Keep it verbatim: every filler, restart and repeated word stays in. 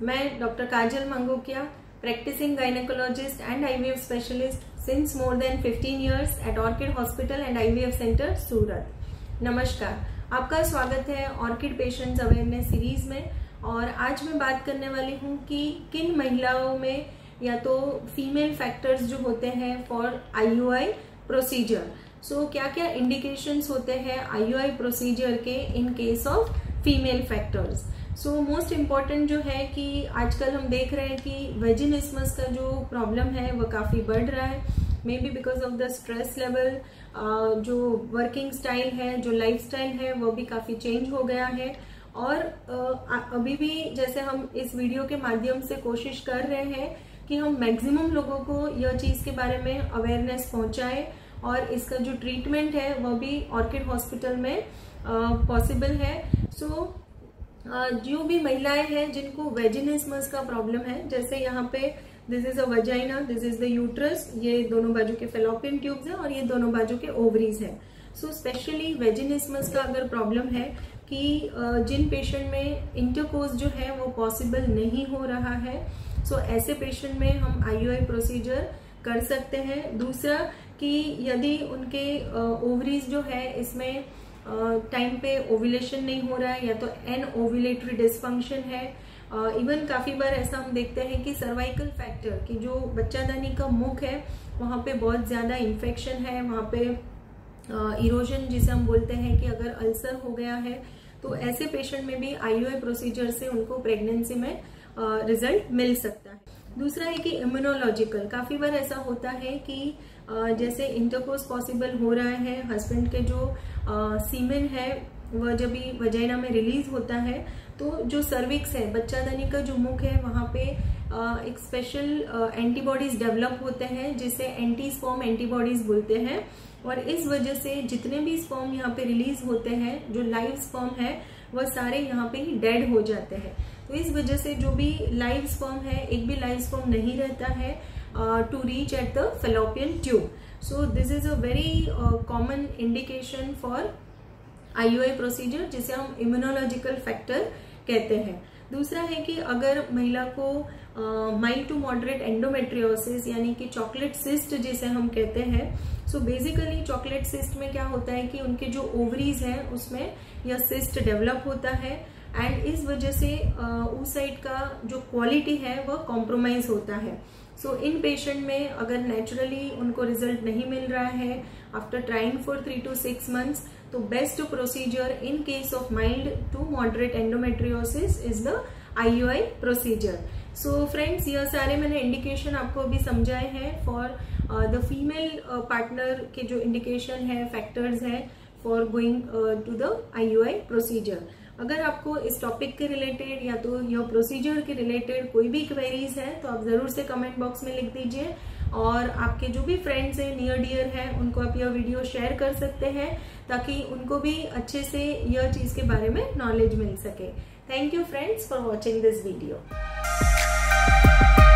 मैं doctor Kajal Mangokiya, practicing gynecologist and I V F specialist since more than fifteen years at Orchid Hospital and I V F Center, Surat. नमस्कार, आपका स्वागत है orchid patients awareness series में। और आज मैं बात करने वाली हूँ कि किन महिलाओं में या तो फीमेल फैक्टर्स जो होते हैं for I U I procedure, so क्या क्या इंडिकेशंस होते हैं आई यू आई प्रोसीजर के in case of female factors. So most important जो है कि आजकल हम देख रहे हैं कि वेजिनिस्मस का जो प्रॉब्लम है वो काफ़ी बढ़ रहा है, maybe because of the stress level, जो वर्किंग स्टाइल है, जो लाइफ स्टाइल है वो भी काफ़ी चेंज हो गया है। और uh, अभी भी जैसे हम इस वीडियो के माध्यम से कोशिश कर रहे हैं कि हम मैक्सिमम लोगों को यह चीज़ के बारे में अवेयरनेस पहुंचाएं और इसका जो ट्रीटमेंट है वह भी ऑर्किड हॉस्पिटल में पॉसिबल uh, है। सो so, Uh, जो भी महिलाएं हैं जिनको वेजिनिस्मस का प्रॉब्लम है, जैसे यहाँ पे this is a vagina, this is the uterus, ये दोनों बाजू के फेलोपियन ट्यूब्स हैं और ये दोनों बाजू के ओवरीज हैं। सो स्पेशली वेजिनिस्मस का अगर प्रॉब्लम है कि uh, जिन पेशेंट में इंटरकोर्स जो है वो पॉसिबल नहीं हो रहा है, सो so ऐसे पेशेंट में हम आई यू आई प्रोसीजर कर सकते हैं। दूसरा कि यदि उनके ओवरीज uh, जो है इसमें टाइम uh, पे ओव्यूलेशन नहीं हो रहा है या तो एन ओव्यूलेटरी डिसफंक्शन है, इवन uh, काफी बार ऐसा हम देखते हैं कि सर्वाइकल फैक्टर की जो बच्चादानी का मुख है वहां पे बहुत ज्यादा इन्फेक्शन है, वहां पे इरोजन uh, जिसे हम बोलते हैं कि अगर अल्सर हो गया है तो ऐसे पेशेंट में भी आई यू आई प्रोसीजर से उनको प्रेगनेंसी में रिजल्ट uh, मिल सकता है। दूसरा है कि इम्यूनोलॉजिकल, काफी बार ऐसा होता है कि Uh, जैसे इंटरकोर्स पॉसिबल हो रहा है, हस्बैंड के जो सीमेन uh, है वह जब भी वजाइना में रिलीज होता है तो जो सर्विक्स है, बच्चादानी का जो मुख है वहां पे uh, एक स्पेशल एंटीबॉडीज डेवलप होते हैं जिसे एंटी स्पर्म एंटीबॉडीज बोलते हैं। और इस वजह से जितने भी स्पर्म यहाँ पे रिलीज होते हैं, जो लाइव स्पर्म है वह सारे यहाँ पे ही डेड हो जाते हैं। तो इस वजह से जो भी लाइव स्पर्म है, एक भी लाइव स्पर्म नहीं रहता है Uh, to reach at the fallopian tube. So this is a very uh, common indication for I U I procedure जिसे हम immunological factor कहते हैं। दूसरा है कि अगर महिला को माइल्ड टू मॉडरेट एंडोमेट्रियोसिस यानी कि चॉकलेट सिस्ट जिसे हम कहते हैं, सो बेसिकली चॉकलेट सिस्ट में क्या होता है कि उनके जो ओवरीज हैं उसमें यह सिस्ट डेवलप होता है एंड इस वजह से uh, उस साइड का जो क्वालिटी है वह कॉम्प्रोमाइज होता है। सो इन पेशेंट में अगर नेचुरली उनको रिजल्ट नहीं मिल रहा है after trying for three two six months, तो best procedure in case of mild to moderate endometriosis is the I U I procedure. So friends, यह सारे मैंने इंडिकेशन आपको अभी समझाए हैं फॉर द फीमेल पार्टनर के जो इंडिकेशन है, फैक्टर्स है for going to the I U I procedure. अगर आपको इस टॉपिक के रिलेटेड या तो यह प्रोसीजर के रिलेटेड कोई भी क्वेरीज है तो आप जरूर से कमेंट बॉक्स में लिख दीजिए और आपके जो भी फ्रेंड्स हैं, नियर डियर हैं, उनको आप यह वीडियो शेयर कर सकते हैं ताकि उनको भी अच्छे से यह चीज के बारे में नॉलेज मिल सके। Thank you friends for watching this video.